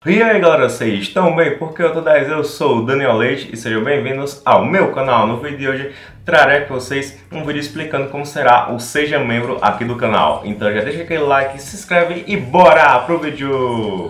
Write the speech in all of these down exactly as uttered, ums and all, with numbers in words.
E aí galera, vocês estão bem? Porque eu tô dez, eu sou o Daniel Leite e sejam bem-vindos ao meu canal. No vídeo de hoje trarei para vocês um vídeo explicando como será o Seja Membro aqui do canal. Então já deixa aquele like, se inscreve e bora pro vídeo!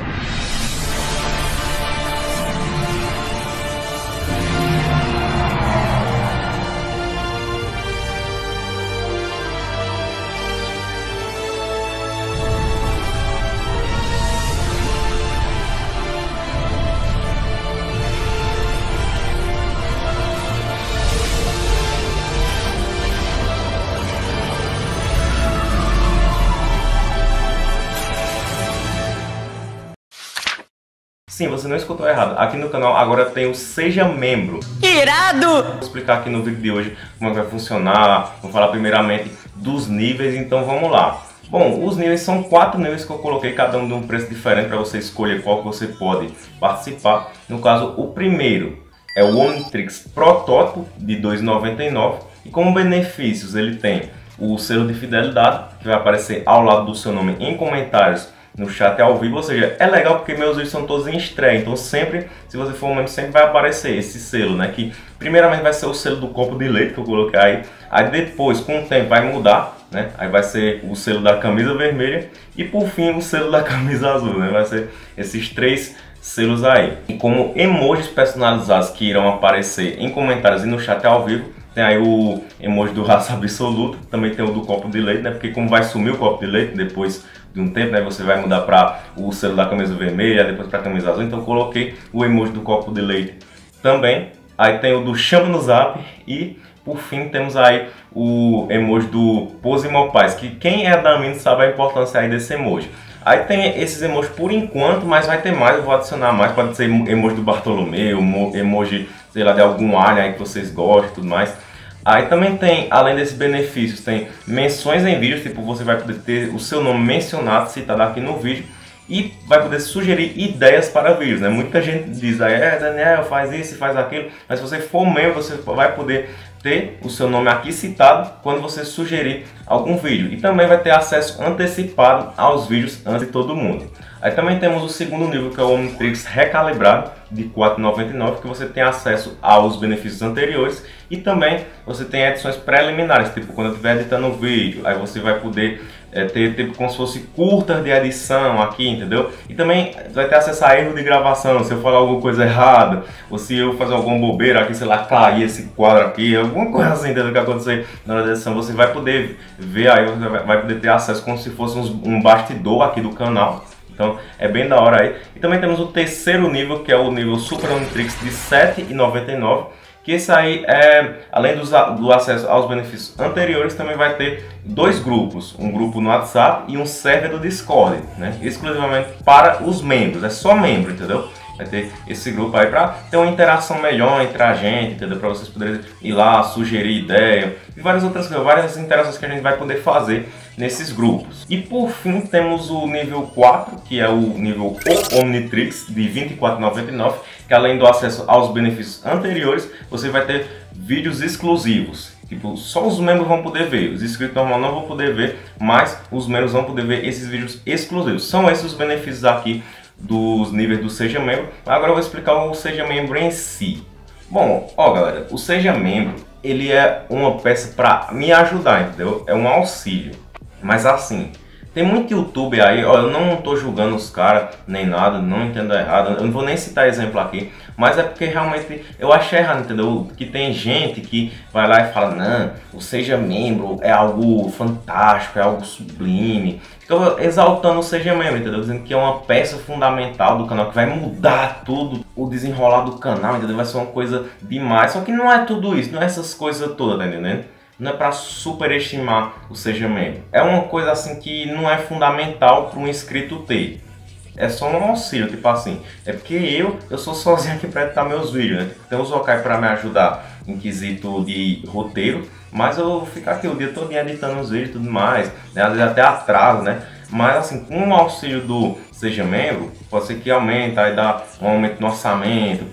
Sim, você não escutou errado. Aqui no canal agora tem o Seja Membro. Irado! Vou explicar aqui no vídeo de hoje como é que vai funcionar. Vou falar primeiramente dos níveis, então vamos lá. Bom, os níveis são quatro níveis que eu coloquei, cada um de um preço diferente para você escolher qual que você pode participar. No caso, o primeiro é o Omnitrix Protótipo de dois reais e noventa e nove centavos e como benefícios ele tem o selo de fidelidade que vai aparecer ao lado do seu nome em comentários no chat ao vivo, ou seja, é legal porque meus vídeos são todos em estreia, então sempre, se você for um membro, sempre vai aparecer esse selo, né, que primeiramente vai ser o selo do copo de leite que eu coloquei aí, aí depois, com o tempo, vai mudar, né, aí vai ser o selo da camisa vermelha e por fim o selo da camisa azul, né, vai ser esses três selos aí. E como emojis personalizados que irão aparecer em comentários e no chat ao vivo, tem aí o emoji do Raça Absoluta, também tem o do copo de leite, né? Porque como vai sumir o copo de leite depois de um tempo, né? Você vai mudar para o selo da camisa vermelha, depois para a camisa azul. Então coloquei o emoji do copo de leite também. Aí tem o do Chama no Zap e por fim temos aí o emoji do Pose Mopaz, que quem é da mina sabe a importância aí desse emoji. Aí tem esses emojis por enquanto, mas vai ter mais, eu vou adicionar mais, pode ser emoji do Bartolomeu, emoji, sei lá, de algum alien aí que vocês gostam e tudo mais. Aí também tem, além desses benefícios, tem menções em vídeos, tipo você vai poder ter o seu nome mencionado, citado aqui no vídeo, e vai poder sugerir ideias para vídeos, né? Muita gente diz aí, é Daniel, faz isso, faz aquilo, mas se você for membro, você vai poder ter o seu nome aqui citado quando você sugerir algum vídeo. E também vai ter acesso antecipado aos vídeos antes de todo mundo. Aí também temos o segundo nível, que é o Omnitrix Recalibrado, de quatro reais e noventa e nove centavos, que você tem acesso aos benefícios anteriores. E também você tem edições preliminares, tipo quando eu estiver editando o vídeo, aí você vai poder é, ter tipo como se fosse curtas de edição aqui, entendeu? E também vai ter acesso a erro de gravação, se eu falar alguma coisa errada, ou se eu fazer alguma bobeira aqui, sei lá, cair esse quadro aqui, alguma coisa assim, entendeu? Que acontecer na hora da edição, você vai poder ver aí, você vai poder ter acesso como se fosse um bastidor aqui do canal. Então é bem da hora aí. E também temos o terceiro nível, que é o nível Super Omnitrix de sete reais e noventa e nove centavos. Que esse aí, é, além do, do acesso aos benefícios anteriores, também vai ter dois grupos. Um grupo no WhatsApp e um server do Discord, né? Exclusivamente para os membros, é só membro, entendeu? Vai ter esse grupo aí para ter uma interação melhor entre a gente, entendeu? Para vocês poderem ir lá, sugerir ideia e várias outras coisas, várias interações que a gente vai poder fazer nesses grupos. E por fim temos o nível quatro, que é o nível O Omnitrix de vinte e quatro reais e noventa e nove centavos, que além do acesso aos benefícios anteriores, você vai ter vídeos exclusivos. Tipo, só os membros vão poder ver, os inscritos normal não vão poder ver, mas os membros vão poder ver esses vídeos exclusivos. São esses os benefícios aqui dos níveis do Seja Membro. Agora eu vou explicar o Seja Membro em si. Bom, ó galera, o Seja Membro, ele é uma peça para me ajudar, entendeu? É um auxílio. Mas assim, tem muito YouTube aí, ó, eu não tô julgando os caras, nem nada, não entendo errado, eu não vou nem citar exemplo aqui, mas é porque realmente eu achei errado, entendeu? Que tem gente que vai lá e fala, não, o Seja Membro é algo fantástico, é algo sublime, fica exaltando o Seja Membro, entendeu? Dizendo que é uma peça fundamental do canal, que vai mudar tudo, o desenrolar do canal, entendeu? Vai ser uma coisa demais, só que não é tudo isso, não é essas coisas todas, tá entendendo? Não é para superestimar o Seja Membro. É uma coisa assim que não é fundamental para um inscrito ter. É só um auxílio, tipo assim. É porque eu, eu sou sozinho aqui para editar meus vídeos, né? Tem os locais para me ajudar em quesito de roteiro, mas eu vou ficar aqui o dia todo editando os vídeos e tudo mais, né? Às vezes até atraso, né? Mas assim, com o auxílio do Seja Membro, pode ser que aumente, aí dá um aumento no orçamento para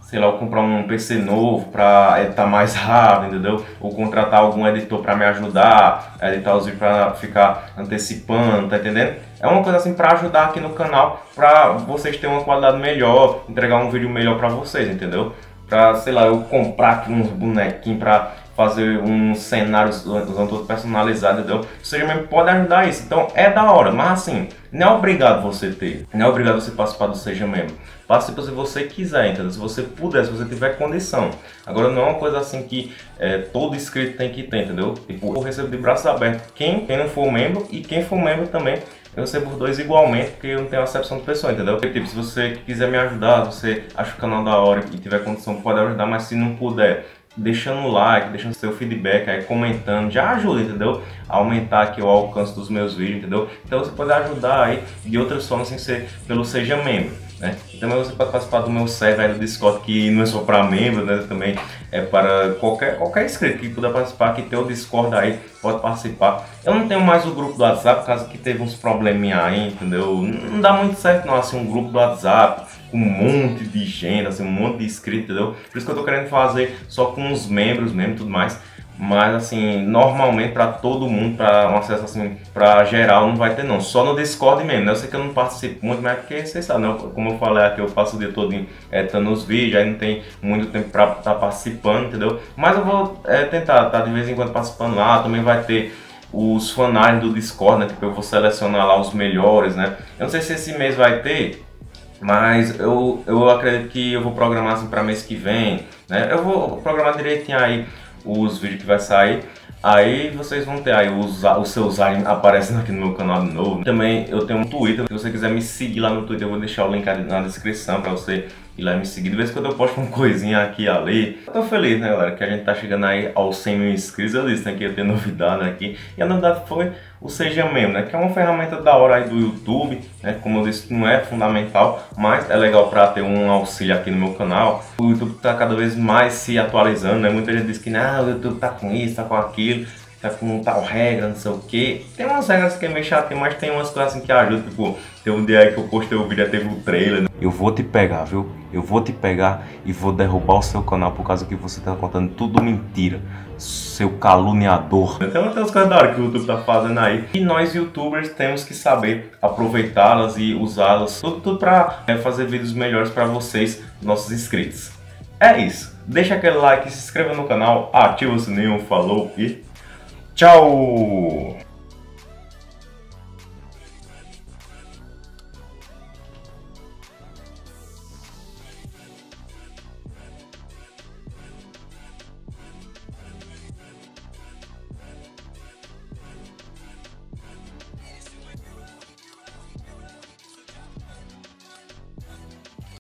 sei lá, eu comprar um P C novo para editar mais rápido, entendeu? Ou contratar algum editor para me ajudar a editar os vídeos para ficar antecipando, tá entendendo? É uma coisa assim para ajudar aqui no canal, para vocês terem uma qualidade melhor, entregar um vídeo melhor para vocês, entendeu? Para, sei lá, eu comprar aqui uns bonequinhos para fazer um cenário usando todo personalizado, entendeu? Você mesmo pode ajudar isso, então é da hora, mas assim, não é obrigado você ter, não é obrigado você participar do Seja Membro. Participe se você quiser, entendeu? Se você puder, se você tiver condição. Agora não é uma coisa assim que é, todo inscrito tem que ter, entendeu? Tipo, eu recebo de braços abertos quem, quem não for membro e quem for membro também. Eu recebo os dois igualmente, porque eu não tenho acepção de pessoa, entendeu? Tipo, se você quiser me ajudar, se você acha o canal da hora e tiver condição, pode ajudar, mas se não puder, deixando o like, deixando seu feedback aí, comentando, já ajuda, entendeu? A aumentar aqui o alcance dos meus vídeos, entendeu? Então você pode ajudar aí de outras formas sem ser pelo Seja Membro, né? E também você pode participar do meu server aí do Discord, que não é só para membros, né? Também é para qualquer, qualquer inscrito que puder participar, que tem o Discord aí, pode participar. Eu não tenho mais o grupo do WhatsApp, por causa que teve uns probleminha aí, entendeu? Não dá muito certo não, assim, um grupo do WhatsApp com um monte de gente, assim, um monte de inscritos, entendeu? Por isso que eu tô querendo fazer só com os membros mesmo e tudo mais. Mas assim, normalmente para todo mundo, para um acesso assim, para geral não vai ter não, só no Discord mesmo, né? Eu sei que eu não participo muito, mas é porque vocês sabem, né? Como eu falei aqui, eu passo o dia todo editando os vídeos, aí não tem muito tempo para estar tá participando, entendeu? Mas eu vou é, tentar, tá de vez em quando participando lá, também vai ter os fanarts do Discord, né? Tipo, eu vou selecionar lá os melhores, né? Eu não sei se esse mês vai ter, mas eu, eu acredito que eu vou programar assim para mês que vem, né? Eu vou programar direitinho aí os vídeos que vai sair, aí vocês vão ter aí os, os seus aliens aparecendo aqui no meu canal de novo. Também eu tenho um Twitter, se você quiser me seguir lá no Twitter eu vou deixar o link ali na descrição para você ir lá e me seguir. De vez em quando eu posto uma coisinha aqui e ali. Eu tô feliz, né, galera, que a gente tá chegando aí aos cem mil inscritos. Eu disse, né, que ia ter novidade aqui, e a novidade foi o Seja Membro, né, que é uma ferramenta da hora aí do YouTube, né, como eu disse, não é fundamental, mas é legal para ter um auxílio aqui no meu canal. O YouTube tá cada vez mais se atualizando, né, muita gente diz que não, o YouTube tá com isso, tá com aquilo, tá com tal regra, não sei o que. Tem umas regras que é meio chato, mas tem umas coisas assim que ajudam, tipo, tem um dia aí que eu postei o vídeo, teve o trailer, né? Eu vou te pegar, viu? Eu vou te pegar e vou derrubar o seu canal por causa que você tá contando tudo mentira, seu caluniador. Então tem umas coisas da hora que o YouTube tá fazendo aí, e nós youtubers temos que saber aproveitá-las e usá-las, tudo, tudo pra é, fazer vídeos melhores pra vocês, nossos inscritos. É isso, deixa aquele like, se inscreva no canal, ativa o sininho, falou e tchau!